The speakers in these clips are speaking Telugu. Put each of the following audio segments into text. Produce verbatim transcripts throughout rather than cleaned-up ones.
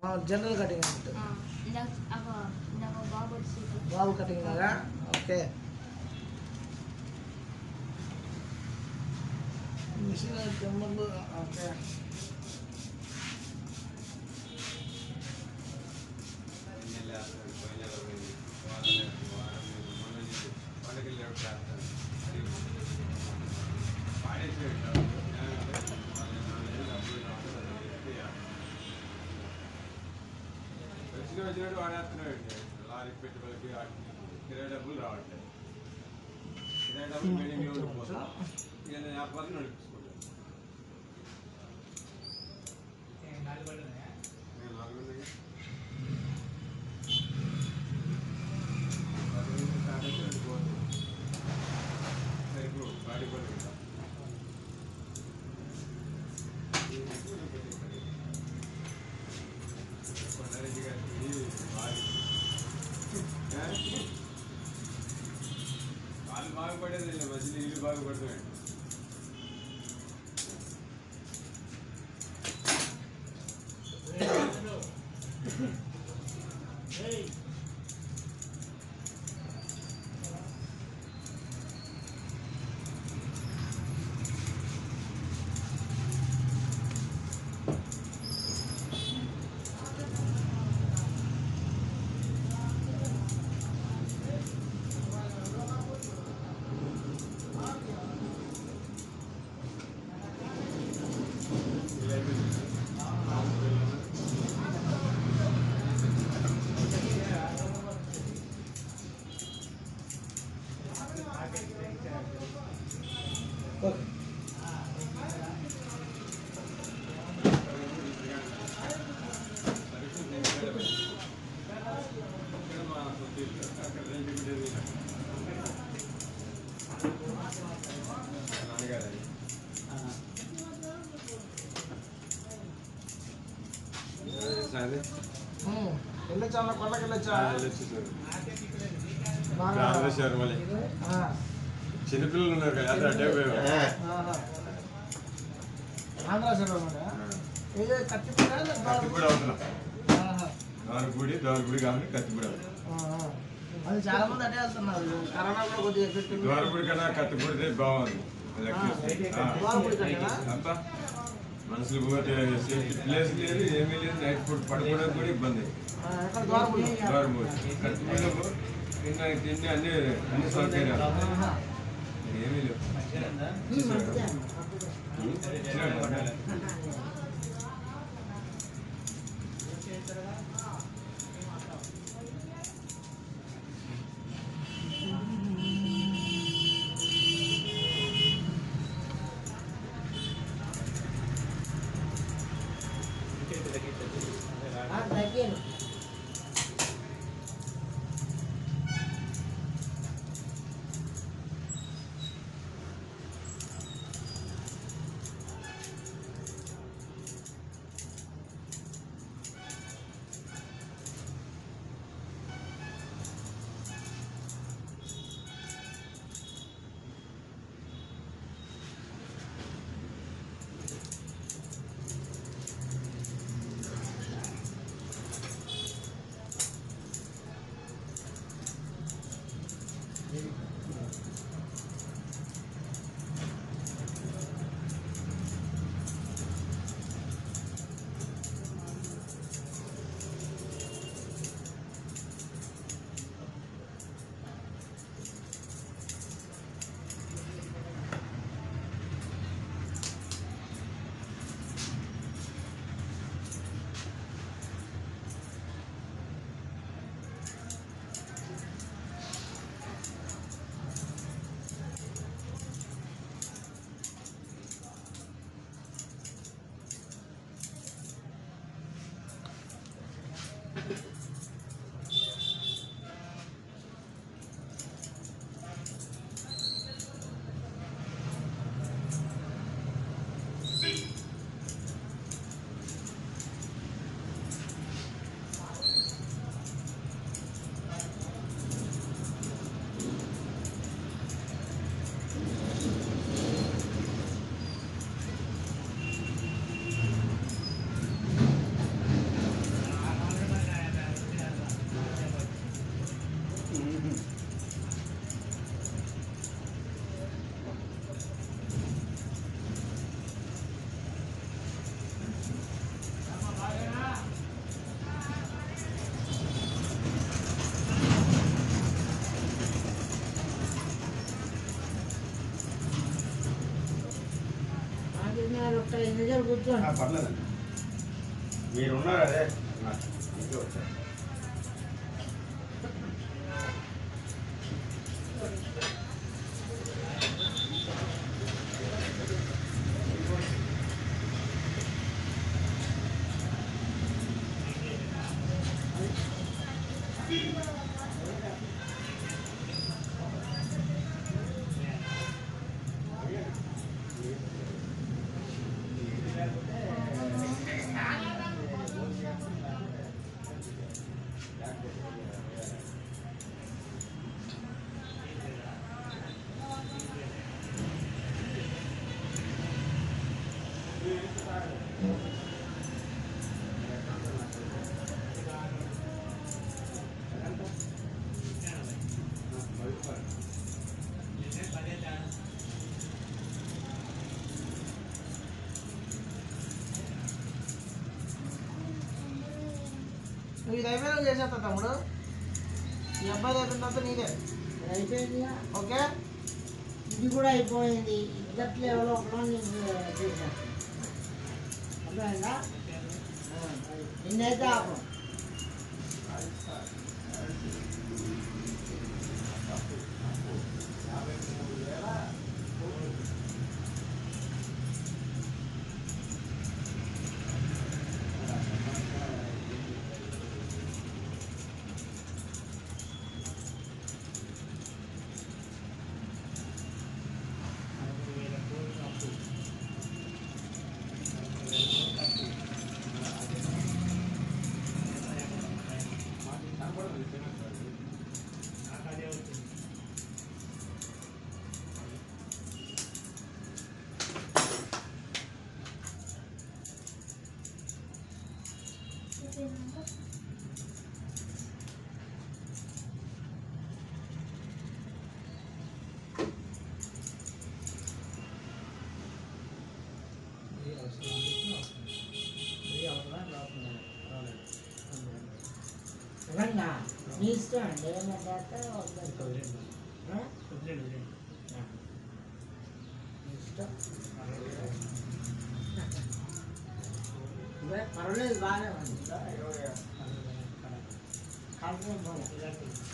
జనరల్ కటింగ్ అన్నట్టు. బాబు కటింగ్ లాగా. ఓకే. మిషన్ చెమ్మలు. ఓకే. వచ్చినట్టు వాడేస్తున్నాడు లారీ పెట్టుబడికి కిరాయి డబ్బులు రావట్లేదు. కిరాయి డబ్బులు మీడియం ఉండిపోతాం. ఇక నేను వ్యాపారం నడిపించుకుంటాను. ఇప్పుడు బాడీ పడి వాళ్ళు బాగుపడేది మధ్యలో ఇల్లు బాగుపడుతున్నాయి. వెళ్ళొచ్చా కొండకి వెళ్ళొచ్చా? చిన్నపిల్లలు ఉన్నారు కదా అడ్డే ఆంధ్ర సైడ్ కత్తిపూడి అవుతున్నాం. దోరగుడి దోరగుడి కాబట్టి కత్తిపూడి అది చాలా మంది అటే వెళ్తున్నారు. కరోనా కూడా కొద్దిగా ఎఫెక్ట్. దోరగుడి కన్నా కత్తిపూడితే బాగుంది. అంతా మనుషులు పోతే ప్లేస్ లేదు, ఏమీ లేదు. నైట్ ఫుడ్ పడుకోవడానికి కూడా ఇబ్బంది. దోరగుడి కత్తిపూడిలో తిన్న తిండి అన్ని అన్ని సౌకర్యాలు ఏమీ లేవు. పర్లేదండి మీరున్నారు అదే ఇంకే వచ్చారు. నువ్వు ఇది అయిపోయినా చేసేస్తా తమ్ముడు. ఈ అబ్బాయి అయిపోయిన తర్వాత నీదే అయిపోయింది. ఓకే. ఇది కూడా అయిపోయింది. ఇద్దరు లెవెల్ ఒకటి నీకు చేశాను. అర్థమైందా? నిన్నైతే ఆపం. రంగా నీ ఇష్టం అండి. ఏమన్నా ఇష్టం పర్వాలేదు, బాగానే ఉంది. కాల్పురం పోలే.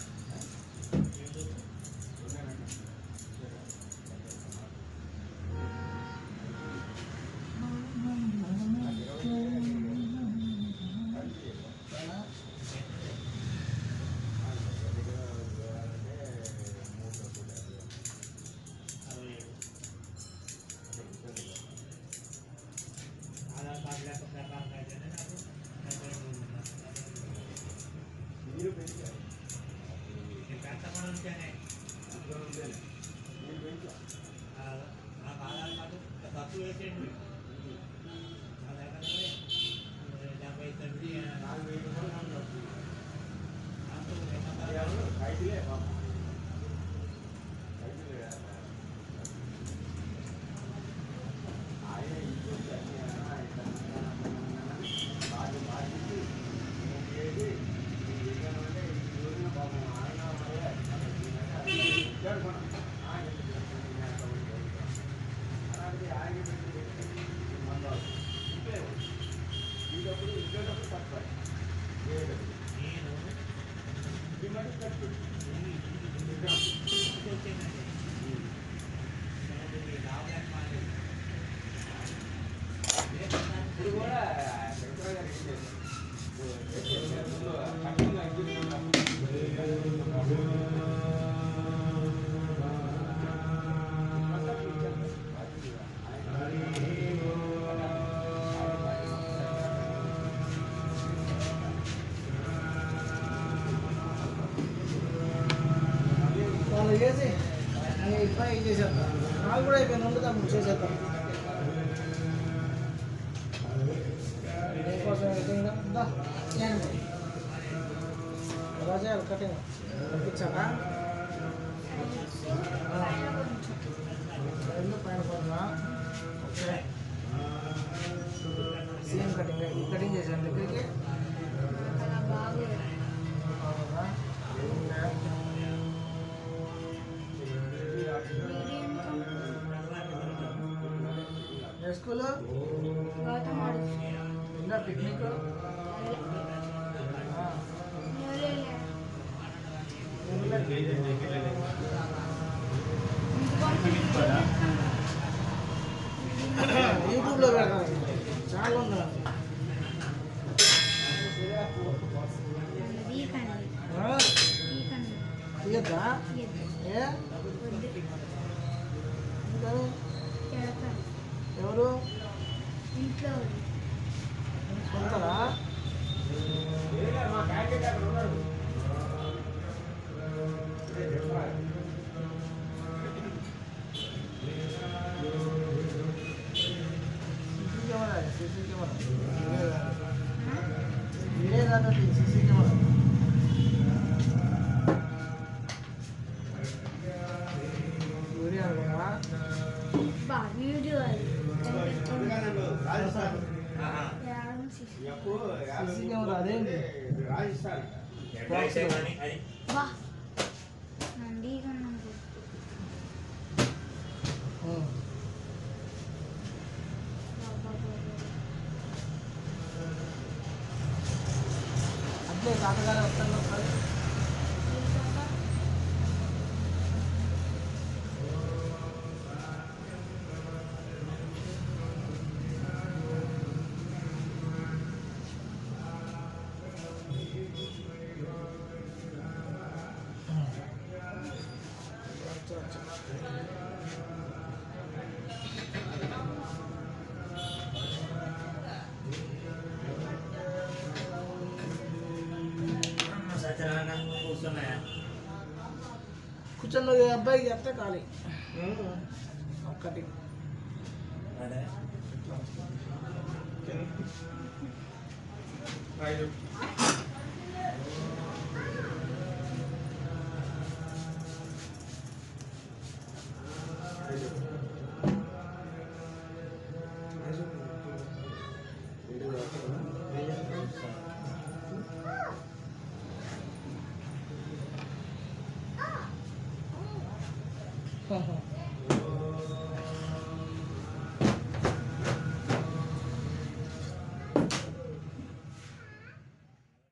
వాళ్ళు చేసి ఇబ్బంది ఏం చేసేద్దాం. నాకు కూడా అయిపోయింది. ఉండదు అప్పుడు చేసేద్దాం. దీనికోసం ఎలా చేయాలి కటింగ్ పంపించాక రెండు పైన కొంచెం ఓకే. సేమ్ కటింగ్ ఈ కటింగ్ చేశాను దగ్గరికి ఏ స్కూల్ పిక్నిక్ యూట్యూబ్లో పెడతాను చాలా ఉందా తీయద్దా ఏ ఎవరు ఇంట్లో కొంటారా సీసీ కెమెరా సీసీ కెమెరా ఇదే కాదండి సీసీ కెమెరా వీడియో అనుకున్నా బా వీడియో అది సీసీ కెమెరా అదేంటి బా నంది కన్నా ఉం. అట్లే తాతగారు వస్తారు ఒకసారి కూర్చొని ఈ అబ్బాయికి చెప్తే ఖాళీ ఒక్కటి రైట్